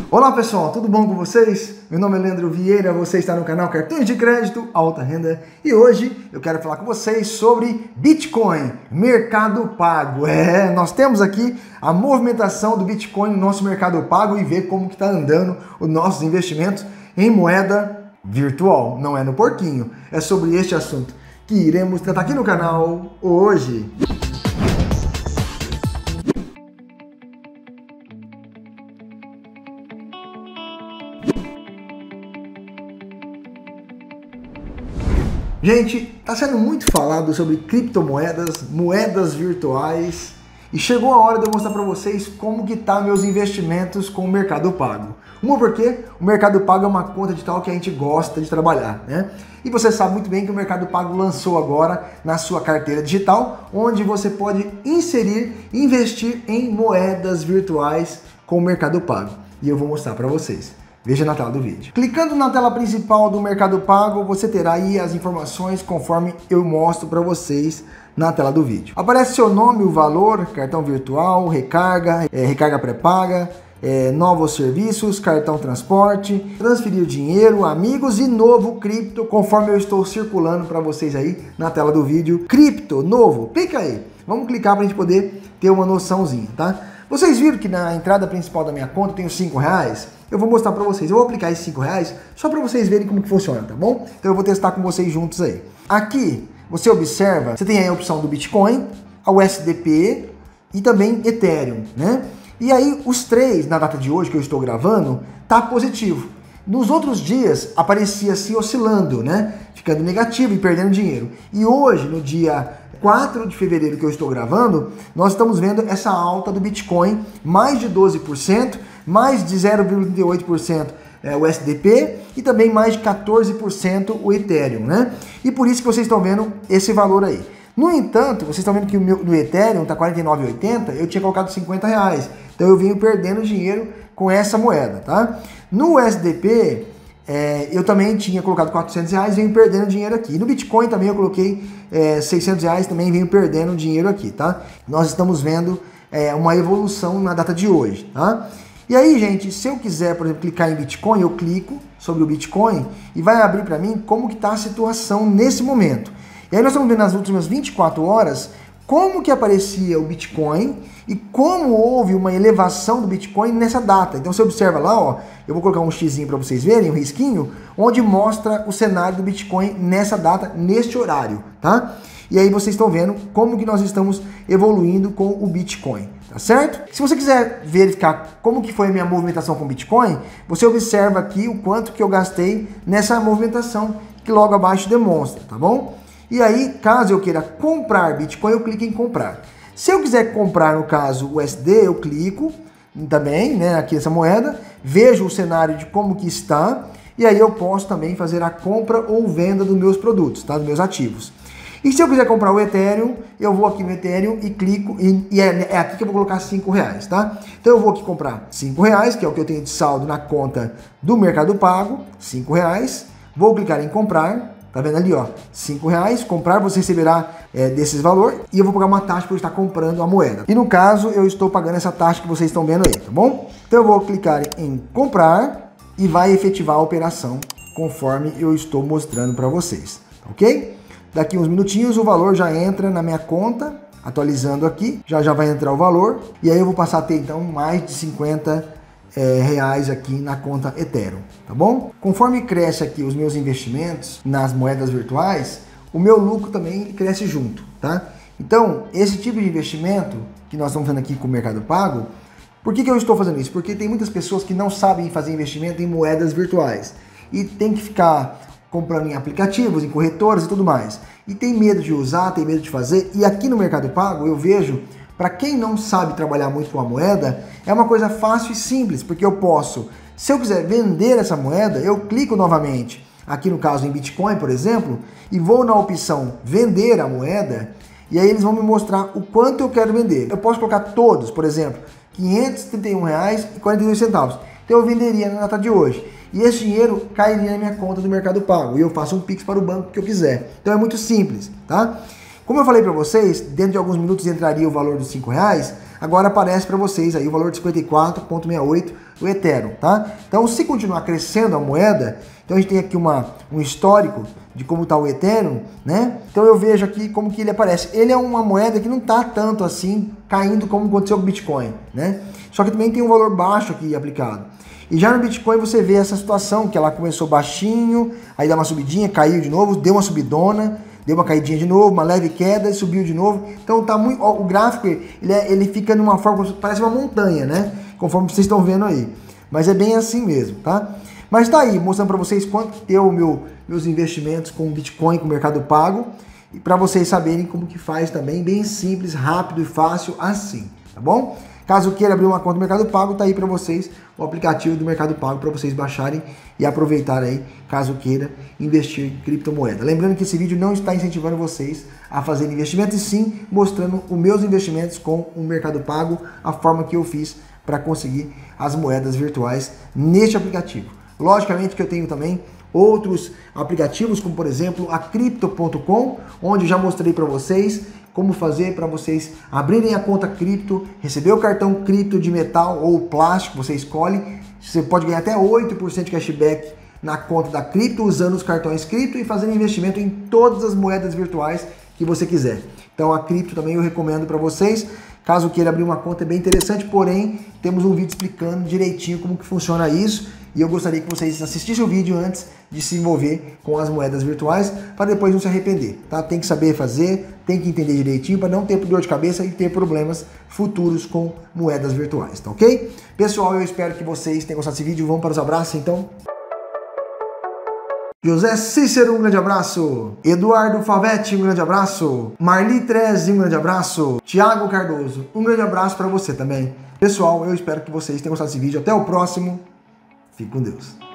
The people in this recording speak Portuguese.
Olá pessoal, tudo bom com vocês? Meu nome é Leandro Vieira, você está no canal Cartões de Crédito Alta Renda e hoje eu quero falar com vocês sobre Bitcoin, Mercado Pago. Nós temos aqui a movimentação do Bitcoin no nosso Mercado Pago e ver como que está andando os nossos investimentos em moeda virtual, não é no porquinho. É sobre este assunto que iremos tratar aqui no canal hoje. Gente, está sendo muito falado sobre criptomoedas, moedas virtuais e chegou a hora de eu mostrar para vocês como que tá meus investimentos com o Mercado Pago. Porque o Mercado Pago é uma conta digital que a gente gosta de trabalhar, né? E você sabe muito bem que o Mercado Pago lançou agora na sua carteira digital, onde você pode inserir e investir em moedas virtuais com o Mercado Pago. E eu vou mostrar para vocês. Veja na tela do vídeo. Clicando na tela principal do Mercado Pago, você terá aí as informações conforme eu mostro para vocês na tela do vídeo. Aparece seu nome, o valor, cartão virtual, recarga, recarga pré-paga, novos serviços, cartão transporte, transferir dinheiro, amigos e novo cripto, conforme eu estou circulando para vocês aí na tela do vídeo. Cripto, novo, clica aí. Vamos clicar para a gente poder ter uma noçãozinha, tá? Vocês viram que na entrada principal da minha conta tem os R$5? Eu vou mostrar para vocês. Eu vou aplicar esses R$5 só para vocês verem como que funciona, tá bom? Então eu vou testar com vocês juntos aí. Aqui, você observa, você tem aí a opção do Bitcoin, a USDP e também Ethereum, né? E aí os três, na data de hoje que eu estou gravando, tá positivo. Nos outros dias aparecia assim oscilando, né? Ficando negativo e perdendo dinheiro. E hoje, no dia 4 de fevereiro que eu estou gravando, nós estamos vendo essa alta do Bitcoin, mais de 12%, mais de 0,38% o USDP e também mais de 14% o Ethereum, né? E por isso que vocês estão vendo esse valor aí. No entanto, vocês estão vendo que no Ethereum está R$ 49,80, eu tinha colocado R$50, então eu venho perdendo dinheiro com essa moeda, tá? No USDP, eu também tinha colocado R$400 e venho perdendo dinheiro aqui. No Bitcoin também eu coloquei R$600, também venho perdendo dinheiro aqui, tá? Nós estamos vendo uma evolução na data de hoje, tá? E aí, gente, se eu quiser, por exemplo, clicar em Bitcoin, eu clico sobre o Bitcoin e vai abrir para mim como que está a situação nesse momento. E aí nós estamos vendo nas últimas 24 horas como que aparecia o Bitcoin e como houve uma elevação do Bitcoin nessa data. Então você observa lá, ó, eu vou colocar um xizinho para vocês verem, um risquinho, onde mostra o cenário do Bitcoin nessa data, neste horário, tá? E aí vocês estão vendo como que nós estamos evoluindo com o Bitcoin, tá certo? Se você quiser verificar como que foi a minha movimentação com o Bitcoin, você observa aqui o quanto que eu gastei nessa movimentação, que logo abaixo demonstra, tá bom? E aí, caso eu queira comprar Bitcoin, eu clico em comprar. Se eu quiser comprar, no caso, o USD, eu clico também, né, aqui essa moeda, vejo o cenário de como que está, e aí eu posso também fazer a compra ou venda dos meus produtos, tá, dos meus ativos. E se eu quiser comprar o Ethereum, eu vou aqui no Ethereum e clico, e é aqui que eu vou colocar R$5, tá? Então eu vou aqui comprar R$5, que é o que eu tenho de saldo na conta do Mercado Pago, R$5, vou clicar em comprar. Tá vendo ali, ó, R$5, comprar, você receberá desses valores e eu vou pagar uma taxa por estar comprando a moeda. E no caso, eu estou pagando essa taxa que vocês estão vendo aí, tá bom? Então eu vou clicar em comprar e vai efetivar a operação conforme eu estou mostrando para vocês, ok? Daqui uns minutinhos o valor já entra na minha conta, atualizando aqui, já vai entrar o valor e aí eu vou passar a ter então mais de 50 reais aqui na conta Ethereum, tá bom? Conforme cresce aqui os meus investimentos nas moedas virtuais, o meu lucro também cresce junto, tá? Então, esse tipo de investimento que nós estamos fazendo aqui com o Mercado Pago, por que eu estou fazendo isso? Porque tem muitas pessoas que não sabem fazer investimento em moedas virtuais e tem que ficar comprando em aplicativos, em corretoras e tudo mais. E tem medo de usar, tem medo de fazer, e aqui no Mercado Pago eu vejo, para quem não sabe trabalhar muito com a moeda, é uma coisa fácil e simples, porque eu posso, se eu quiser vender essa moeda, eu clico novamente, aqui no caso em Bitcoin, por exemplo, e vou na opção vender a moeda, e aí eles vão me mostrar o quanto eu quero vender. Eu posso colocar todos, por exemplo, R$531,42. Então eu venderia na data de hoje. E esse dinheiro cairia na minha conta do Mercado Pago, e eu faço um Pix para o banco que eu quiser. Então é muito simples, tá? Como eu falei para vocês, dentro de alguns minutos entraria o valor dos R$5, agora aparece para vocês aí o valor de 54,68 o Ethereum, tá? Então, se continuar crescendo a moeda, então a gente tem aqui um histórico de como está o Ethereum, né? Então eu vejo aqui como que ele aparece. Ele é uma moeda que não está tanto assim caindo como aconteceu com o Bitcoin, né? Só que também tem um valor baixo aqui aplicado. E já no Bitcoin você vê essa situação, que ela começou baixinho, aí dá uma subidinha, caiu de novo, deu uma subidona, deu uma caidinha de novo, uma leve queda, subiu de novo. Então tá muito, ó, o gráfico ele fica numa forma, parece uma montanha, né? Conforme vocês estão vendo aí. Mas é bem assim mesmo, tá? Mas tá aí, mostrando para vocês quanto deu meus investimentos com Bitcoin, com o Mercado Pago, e para vocês saberem como que faz também, bem simples, rápido e fácil assim, tá bom? Caso queira abrir uma conta no Mercado Pago, tá aí para vocês o aplicativo do Mercado Pago para vocês baixarem e aproveitarem aí, caso queira investir em criptomoeda. Lembrando que esse vídeo não está incentivando vocês a fazer investimentos, e sim mostrando os meus investimentos com o Mercado Pago, a forma que eu fiz para conseguir as moedas virtuais neste aplicativo. Logicamente que eu tenho também outros aplicativos, como por exemplo a Crypto.com, onde eu já mostrei para vocês como fazer para vocês abrirem a conta cripto, receber o cartão cripto de metal ou plástico, você escolhe. Você pode ganhar até 8% de cashback na conta da cripto usando os cartões cripto e fazendo investimento em todas as moedas virtuais que você quiser. Então a cripto também eu recomendo para vocês. Caso queira abrir uma conta, é bem interessante, porém temos um vídeo explicando direitinho como que funciona isso, e eu gostaria que vocês assistissem o vídeo antes de se envolver com as moedas virtuais, para depois não se arrepender, tá? Tem que saber fazer, tem que entender direitinho para não ter dor de cabeça e ter problemas futuros com moedas virtuais, tá ok? Pessoal, eu espero que vocês tenham gostado desse vídeo. Vamos para os abraços então. José Cícero, um grande abraço. Eduardo Favetti, um grande abraço. Marli Treze, um grande abraço. Tiago Cardoso, um grande abraço para você também. Pessoal, eu espero que vocês tenham gostado desse vídeo. Até o próximo. Fique com Deus.